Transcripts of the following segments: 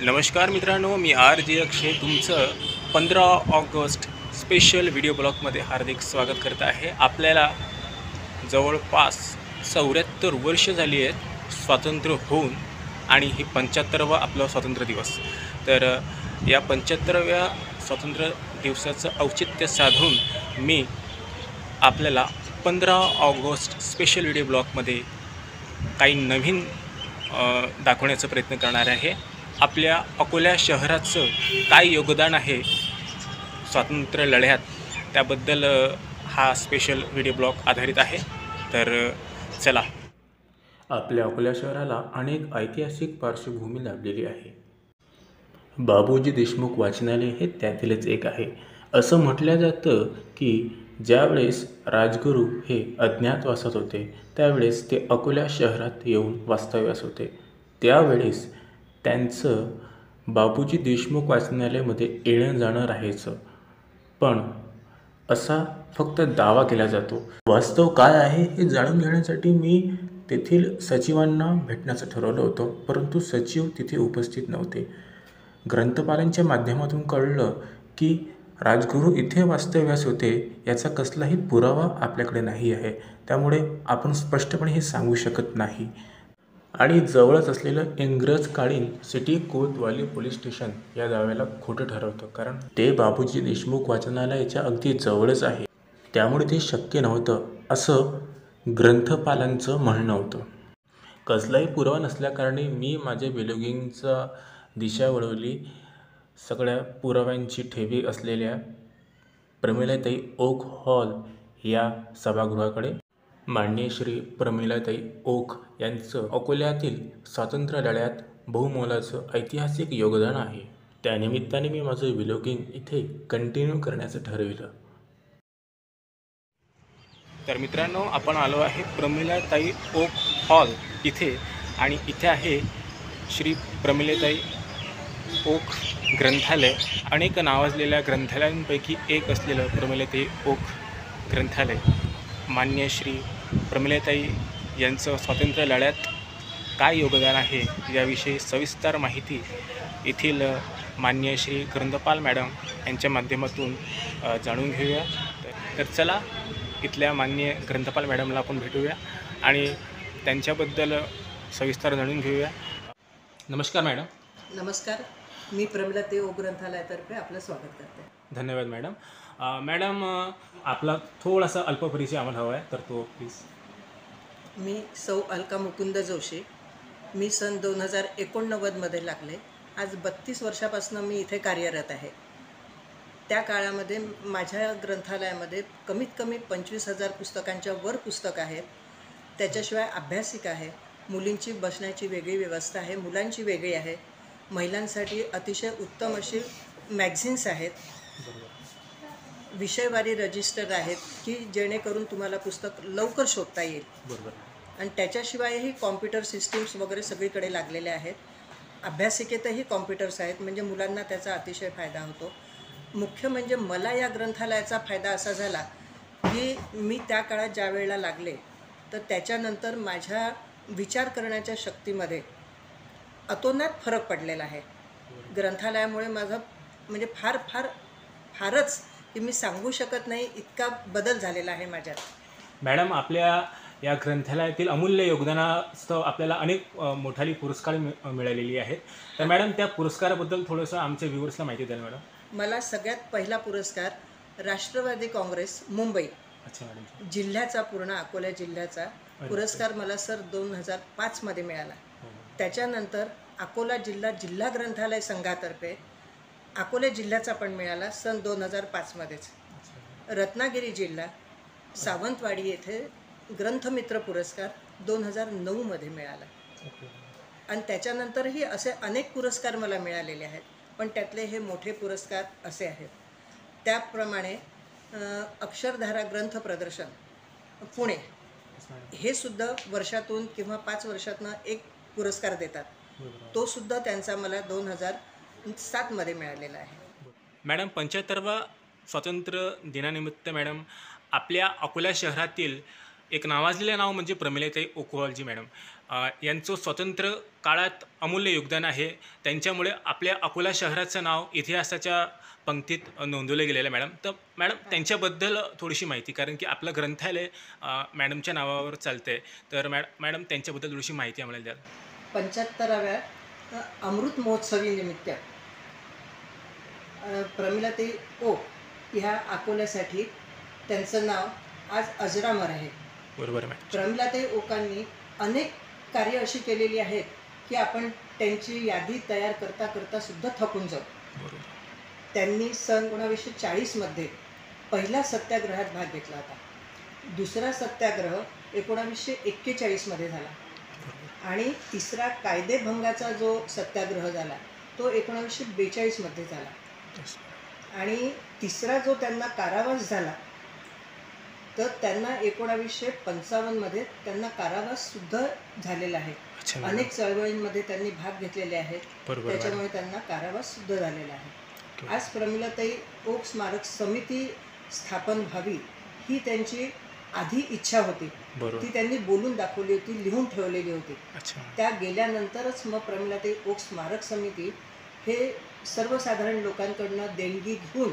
नमस्कार मित्रांनो, मी R J अक्षय तुमचं 15 ऑगस्ट स्पेशल व्हिडिओ ब्लॉगमध्ये हार्दिक स्वागत करत आहे। आपल्याला जवळपास 74 वर्ष झाली आहेत स्वातंत्र्य होऊन आणि हे 75वा आपला स्वातंत्र्य दिवस। तर या 75व्या स्वातंत्र्य दिवसाचं औचित्य साधून मी आपल्याला 15 ऑगस्ट स्पेशल व्हिडिओ ब्लॉगमध्ये काही नवीन दाखवण्याचा प्रयत्न करणार आहे। आपल्या अकोला शहराचं काय योगदान आहे स्वातंत्र्य लढ्यात त्याबद्दल हा स्पेशल व्हिडिओ ब्लॉग आधारित आहे। तर चला। आपल्या अकोला शहराला अनेक ऐतिहासिक पार्श्वभूमी लाभलेली आहे। बाबूजी देशमुख वाचनालय हे त्यातीलच एक आहे। असं म्हटलं जातं की ज्यावेळेस राजगुरू हे अज्ञातवासात होते त्यावेळेस ते अकोला शहरात येऊन वास्तव्यास होते। त्यावेळेस त्यांचं बाबूजी देशमुख वाचनालयामध्ये येणं जाणं राहायचं, पण असा फक्त दावा केला जातो। वास्तव काय आहे हे जाणून घेण्यासाठी मी तेथील सचिवांना भेटण्याचं ठरवलं होतं, परंतु सचिव तिथे उपस्थित नव्हते। ग्रंथपालांच्या माध्यमातून कळलं की राजगुरू इथे वास्तव्यास होते याचा कसलाही पुरावा आपल्याकडे नाही आहे, त्यामुळे आपण स्पष्टपणे हे सांगू शकत नाही। आणि जवळच असलेलं इंग्रजकालीन सिटी कोतवाली पोलीस स्टेशन या दाव्याला खोटं ठरवतं, कारण ते बाबूजी देशमुख वाचनालयाच्या अगदी जवळच आहे, त्यामुळे ते शक्य नव्हतं असं ग्रंथपालांचं म्हणणं होतं। कसलाही पुरावा नसल्याकारणे मी माझ्या बिलॉगिंगचा दिशा वळवली सगळ्या पुराव्यांची ठेवी असलेल्या प्रमिलाताई ओक हॉल या सभागृहाकडे। माननीय श्री प्रमिलाताई ओक यांचं अकोल्यातील स्वातंत्र्य लढ्यात बहुमोलाचं ऐतिहासिक योगदान आहे, त्यानिमित्ताने मी माझं व्लॉगिंग इथे कंटिन्यू करण्याचं ठरविलं। तर मित्रांनो, आपण आलो आहे प्रमिलाताई ओक हॉल इथे, आणि इथे आहे श्री प्रमिलाताई ओक ग्रंथालय। अनेक नावाजलेल्या ग्रंथालयांपैकी एक असलेलं प्रमिलाताई ओक ग्रंथालय। मान्य श्री प्रमिलाताई यांचं स्वातंत्र्य लढ्यात काय योगदान आहे याविषयी सविस्तर माहिती येथील मान्य श्री ग्रंथपाल मॅडम यांच्या माध्यमातून जाणून घेऊया। तर चला, इथल्या मान्य ग्रंथपाल मॅडमला आपण भेटूया आणि त्यांच्याबद्दल सविस्तर जाणून घेऊया। नमस्कार मॅडम। नमस्कार, मी प्रमिलाताई ओक ग्रंथालयातर्फे आपलं स्वागत करते। धन्यवाद मॅडम। मॅडम, आपला थोडासा अल्प परिचय आम्हाला हवा आहे, तर तो प्लीज। मी सौ अलका मुकुंद जोशी। मी सन 2089मध्ये लागले। आज 32 वर्षापासून मी इथे कार्यरत आहे। त्या काळामध्ये माझ्या ग्रंथालयामध्ये कमीत कमी 25,000 पुस्तकांच्या वर पुस्तक आहेत। त्याच्याशिवाय अभ्यासिका आहे, मुलींची बसण्याची वेगळी व्यवस्था आहे, मुलांची वेगळी आहे, महिलांसाठी अतिशय उत्तम अशी मॅगझिन्स आहेत, विषयवारी रजिस्टर आहेत की जेणेकरून तुम्हाला पुस्तक लवकर शोधता येईल। बरोबर। आणि त्याच्याशिवायही कॉम्प्युटर सिस्टीम्स वगैरे सगळीकडे लागलेले आहेत। अभ्यासिकेतही कॉम्प्युटर्स आहेत, म्हणजे मुलांना त्याचा अतिशय फायदा होतो। मुख्य म्हणजे मला या ग्रंथालयाचा फायदा असा झाला की मी त्या काळात ज्या वेळेला लागले तर त्याच्यानंतर माझ्या विचार करण्याच्या शक्तीमध्ये अतोनात फरक पडलेला आहे। ग्रंथालयामुळे माझं म्हणजे फारच की मी सांगू शकत नाही इतका बदल झालेला आहे माझ्यात। मॅडम, आपल्या या ग्रंथालयातील अमूल्य योगदानास्तव आपल्याला अनेक मोठाली पुरस्कार मिळालेली आहेत। तर मॅडम, त्या पुरस्काराबद्दल थोडंसं आमच्या व्ह्यूअर्सला माहिती द्याल मॅडम? मला सगळ्यात पहिला पुरस्कार राष्ट्रवादी काँग्रेस मुंबई जिल्ह्याचा, पूर्ण अकोला जिल्ह्याचा पुरस्कार मला सर 2005मध्ये मिळाला। त्याच्यानंतर अकोला जिल्हा ग्रंथालय संघातर्फे अकोला जिल्ह्याचा पण मिळाला सन 2005मध्येच। रत्नागिरी जिल्हा सावंतवाडी येथे ग्रंथमित्र पुरस्कार 2009मध्ये मिळाला। आणि त्याच्यानंतरही असे अनेक पुरस्कार मला मिळालेले आहेत, पण त्यातले हे मोठे पुरस्कार असे आहेत। त्याप्रमाणे अक्षरधारा ग्रंथ प्रदर्शन पुणे हे सुद्धा वर्षातून किंवा 5 वर्षातनं एक पुरस्कार देतात, तो सुद्धा त्यांचा मला 2007मध्ये मिळालेला आहे। मॅडम, 75व्या स्वातंत्र्य दिनानिमित्त मॅडम आपल्या अकोला शहरातील एक नावाजलेलं नाव म्हणजे प्रमिलाताई ओकवालजी मॅडम. यांचं स्वतंत्र काळात अमूल्य योगदान आहे. त्यांच्यामुळे आपल्या अकोला शहराचं नाव इतिहासाच्या पंक्तीत नोंदवलं गेलेलं आहे मॅडम. तर मॅडम त्यांच्याबद्दल थोडीशी माहिती, कारण की आपलं ग्रंथालय मॅडमच्या नावावर चालतं आहे. तर मॅडम त्यांच्याबद्दल थोडीशी माहिती आम्हाला द्याल? 75व्या अमृत महोत्सवी निमित्त प्रमिलाताई ओक ह्या अकोल्यासाठी त्यांचं नाव आज अजरामर आहे. बरोबर मॅडम. प्रमिलाताई ओकांनी अनेक कार्य अशी केलेली आहेत की आपण त्यांची यादी तयार करता करता सुद्धा थकून जाऊ. बरोबर. त्यांनी सन 1940मध्ये पहिल्या सत्याग्रहात भाग घेतला होता. दुसरा सत्याग्रह 1941मध्ये झाला आणि तिसरा कायदेभंगाचा जो सत्याग्रह झाला तो 1942मध्ये झाला. आणि तिसरा जो त्यांना कारावास झाला तर त्यांना 1955मध्ये त्यांना कारावास सुद्धा झालेला आहे. अनेक चळवळींमध्ये त्यांनी भाग घेतलेले आहेत, त्याच्यामुळे त्यांना कारावास सुद्धा झालेला आहे. आज प्रमिलाताई ओक स्मारक समिती स्थापन व्हावी ही त्यांची आधी इच्छा होती. ती त्यांनी बोलून दाखवली होती, लिहून ठेवलेली होती. त्या गेल्यानंतरच मग प्रमिलाताई ओक स्मारक समिती हे सर्वसाधारण लोकांकडनं देणगी घेऊन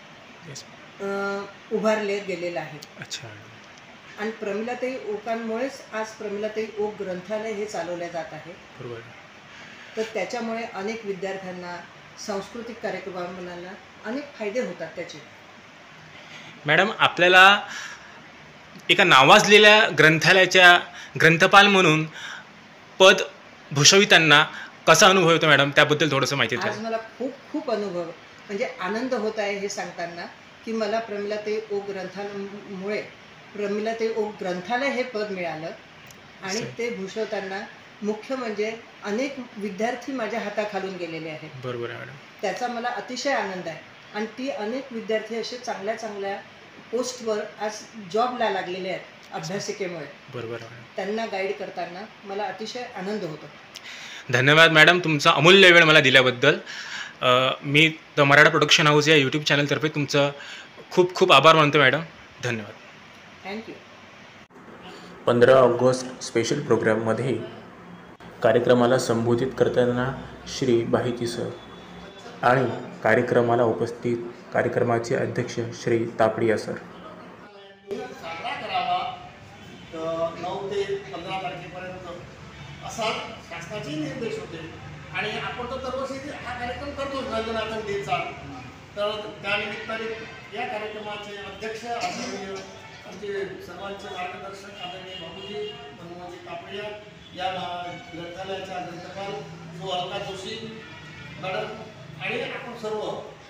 उभारले गेलेलं आहे. आणि प्रमिलाताई ओकांमुळेच आज प्रमिलाताई ओक ग्रंथालय हे चालवले जात आहे. तर त्याच्यामुळे अनेक विद्यार्थ्यांना, सांस्कृतिक कार्यक्रमांना अनेक फायदे होतात त्याचे. मॅडम, आपल्याला एका नावाजलेल्या ग्रंथालयाच्या ग्रंथपाल म्हणून पद भूषविताना कसा अनुभव होतो मॅडम, त्याबद्दल थोडंसं माहिती द्या. आज मला खूप खूप अनुभव म्हणजे आनंद होत आहे हे सांगताना की मला प्रमिलाताई ओक ग्रंथालयामुळे प्रमिलाताई ओक ग्रंथालय हे पद मिळालं. आणि ते भूषवताना मुख्य म्हणजे अनेक विद्यार्थी माझ्या हाताखालून गेलेले आहेत. बरोबर आहे मॅडम. त्याचा मला अतिशय आनंद आहे. आणि ती अनेक विद्यार्थी असे चांगल्या चांगल्या पोस्टवर आज जॉबला लागलेले आहेत अभ्यासिकेमुळे. बरोबर आहे. त्यांना गाईड करताना मला अतिशय आनंद होतो. धन्यवाद मॅडम, तुमचा अमूल्य वेळ मला दिल्याबद्दल. मी द मराठा प्रोडक्शन हाऊस या यूट्यूब चॅनलतर्फे तुमचं खूप खूप आभार मानतो मॅडम. धन्यवाद. थँक्यू. 15 ऑगस्ट स्पेशल प्रोग्राममध्ये कार्यक्रमाला संबोधित करताना श्री बाहिती सर आणि कार्यक्रमाला उपस्थित कार्यक्रमाचे अध्यक्ष श्री तापडिया सर. साजरा करावा 9 ते 15 तारखेपर्यंत असा शासनाचे निर्देश होते. आणि आपण तर दरवर्षी हा कार्यक्रम करतोच रंगनाथन डेचा. तर त्यानिमित्ताने या कार्यक्रमाचे अध्यक्ष आदरणीय आमचे सर्वांचे मार्गदर्शक आदरणीय बाबूजी मनमोहनजी तापडिया, या ग्रंथालयाच्या ग्रंथपाल जो अलका जोशी मॅडम आणि आपण सर्व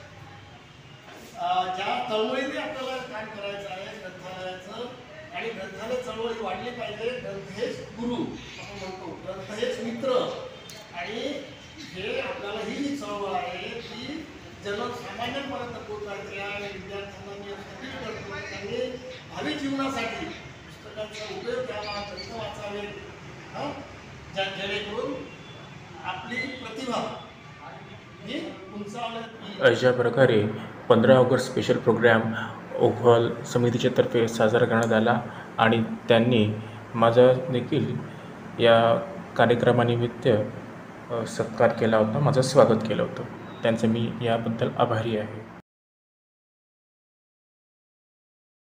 ज्या चळवळीने आपल्याला काम करायचं आहे ग्रंथालयाचं, आणि ग्रंथालय चळवळी वाढली पाहिजे. ग्रंथ हेच गुरु आपण म्हणतो, ग्रंथ हेच मित्र. आणि हे आपल्याला ही जी चळवळ आहे ती जनसामान्यांपर्यंत पोहोचायची आहे. आणि विद्यार्थ्यांना मी अपील करतो त्यांनी भावी जीवनासाठी पुस्तकांचा उपयोग करावा, ग्रंथ वाचावे, जेणेकरून आपली प्रतिभा ही उंचावण्यात. अशा प्रकारे 15 ऑगस्ट स्पेशल प्रोग्राम ओकवाल समितीच्या तर्फे साजरा करण्यात आला आणि त्यांनी माझा देखील या कार्यक्रमानिमित्त सत्कार केला होता, माझं स्वागत केलं होतं. त्यांचं मी याबद्दल आभारी आहे.